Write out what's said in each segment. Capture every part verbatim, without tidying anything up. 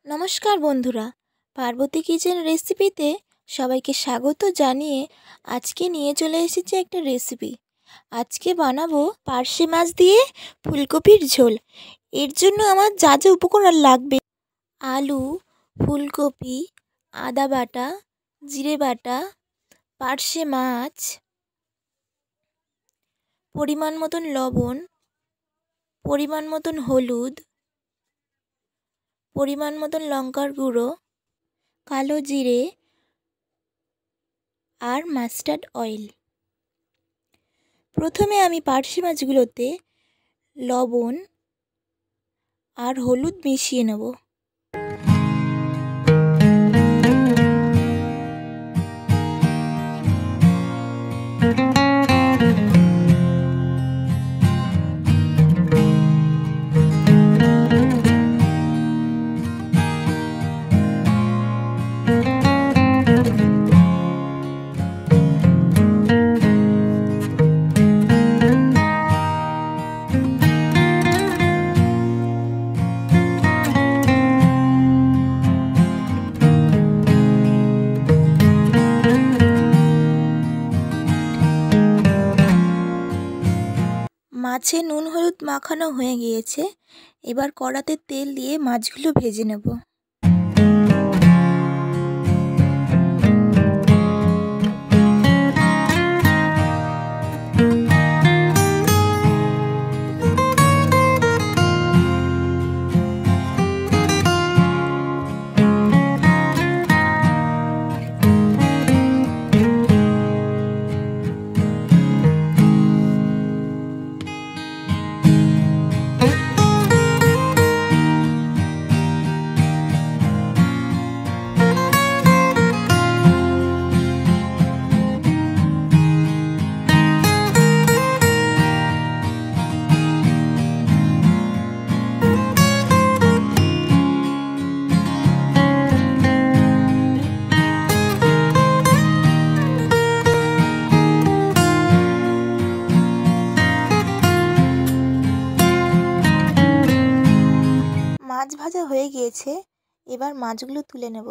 নমস্কার বন্ধুরা, পার্বতী কিচেন রেসিপিতে সবাইকে স্বাগত জানিয়ে আজকে নিয়ে চলে এসেছি একটা রেসিপি। আজকে বানাবো পার্শে মাছ দিয়ে ফুলকপির ঝোল। এর জন্য আমার যা যা উপকরণ লাগবে: আলু, ফুলকপি, আদা বাটা, জিরে বাটা, পার্শে মাছ, পরিমাণ মতন লবণ, পরিমাণ মতন হলুদ, পরিমাণ মতন লঙ্কার গুঁড়ো, কালো জিরে আর মাস্টার্ড অয়েল। প্রথমে আমি পার্শে মাছগুলোতে লবণ আর হলুদ মিশিয়ে নেব। মাছে নুন হলুদ মাখানো হয়ে গিয়েছে। এবার কড়াতে তেল দিয়ে মাছগুলো ভেজে নেব। মাছ ভাজা হয়ে গিয়েছে, এবার মাছগুলো তুলে নেব।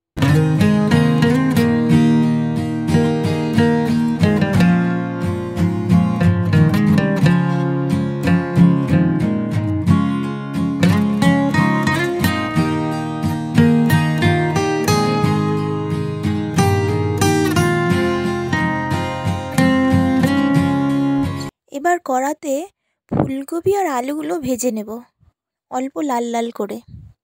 এবার কড়াতে ফুলকপি আর আলুগুলো ভেজে নেব অল্প লাল লাল করে।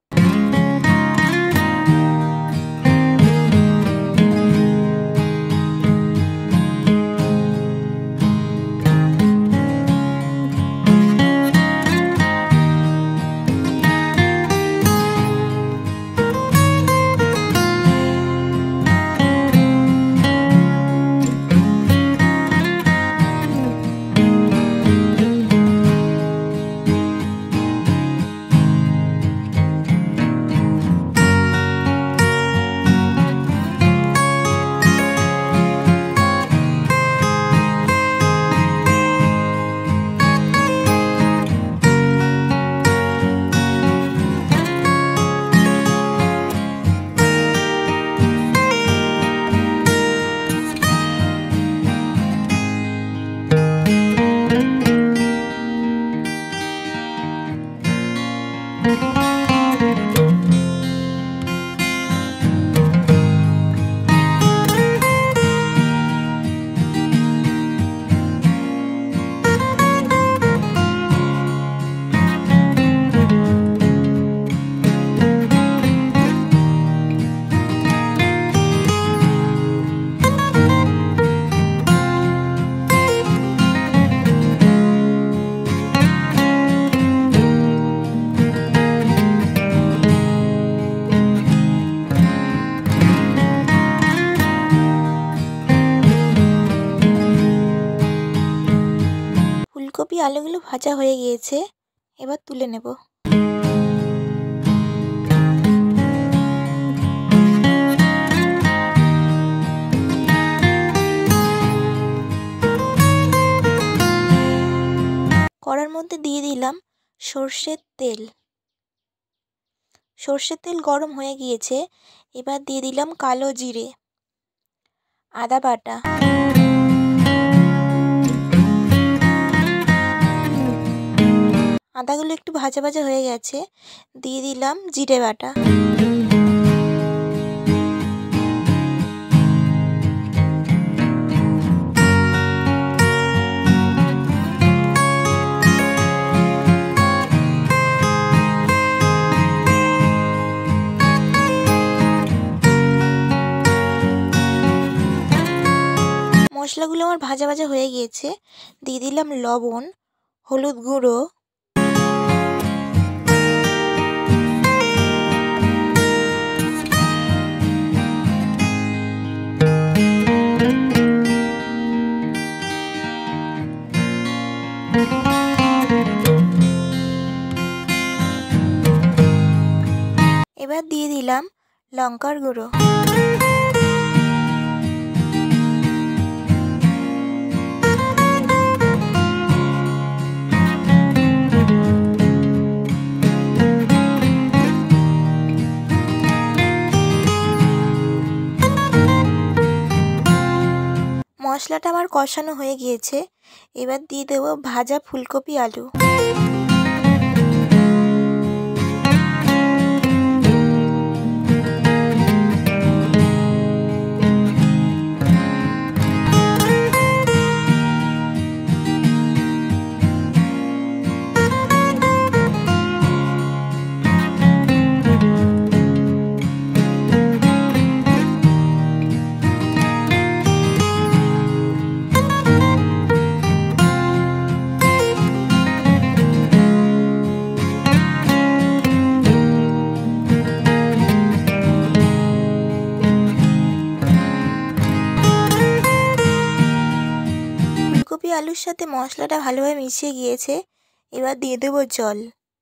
ফুলকপি আলুগুলো ভাজা হয়ে গিয়েছে, এবার তুলে নেব। কড়ার মধ্যে দিয়ে দিলাম সর্ষের তেল। সর্ষের তেল গরম হয়ে গিয়েছে, এবার দিয়ে দিলাম কালো জিরে, আদা বাটা, আদাগুলো একটু ভাজা ভাজা হয়ে গেছে, দিয়ে দিলাম জিরে বাটা। মশলাগুলো আমার ভাজা ভাজা হয়ে গিয়েছে, দিয়ে দিলাম লবণ, হলুদ গুঁড়ো, এবার দিয়ে দিলাম লঙ্কার গুঁড়ো। মশলাটা আমার কষানো হয়ে গিয়েছে, এবার দিয়ে দেবো ভাজা ফুলকপি আলু। ফুলকপি আলুর সাথে মশলাটা ভালোভাবে মিশিয়ে গিয়েছে, এবার দিয়ে দেবো জল।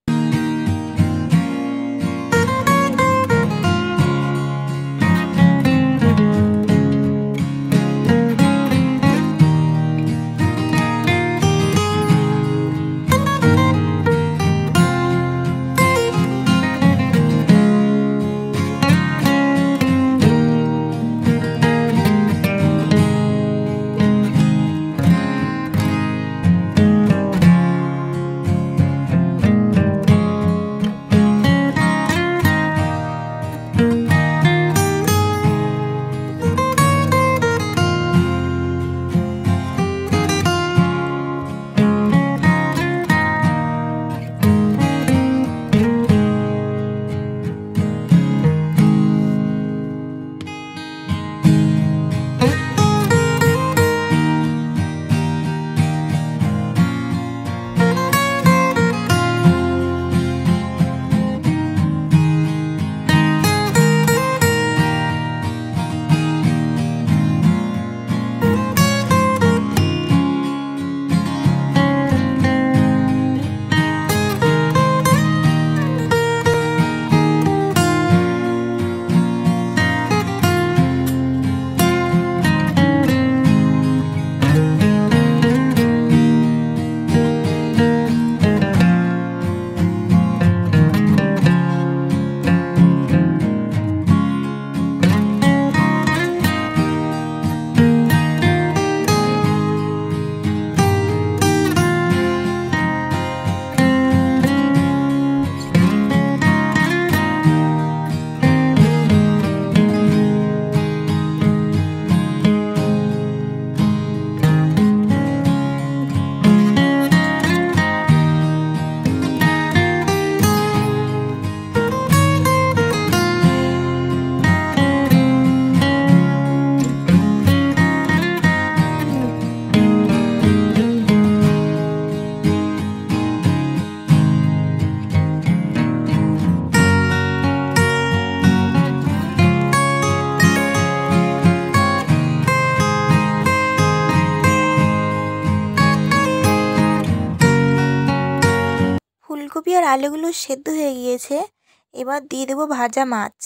ফুলকপি আর আলুগুলো সেদ্ধ হয়ে গিয়েছে, এবার দিয়ে দেবো ভাজা মাছ।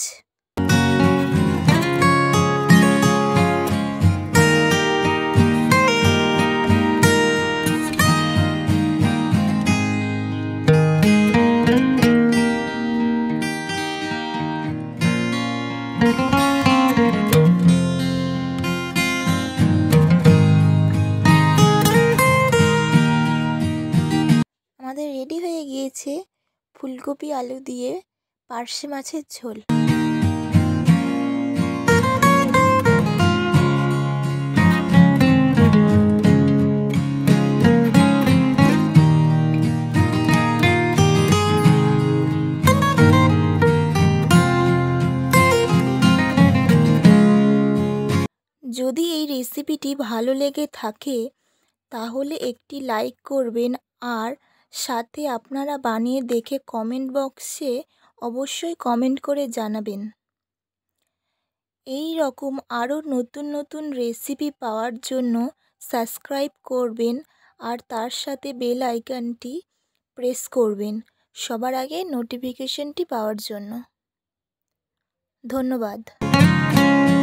আমাদের রেডি হয়ে গিয়েছে ফুলকপি আলু দিয়ে পার্শে মাছের ঝোল। যদি এই রেসিপিটি ভালো লেগে থাকে তাহলে একটি লাইক করবেন, আর সাথে আপনারা বানিয়ে দেখে কমেন্ট বক্সে অবশ্যই কমেন্ট করে জানাবেন। এই রকম আরও নতুন নতুন রেসিপি পাওয়ার জন্য সাবস্ক্রাইব করবেন আর তার সাথে বেল আইকনটি প্রেস করবেন সবার আগে নোটিফিকেশনটি পাওয়ার জন্য। ধন্যবাদ।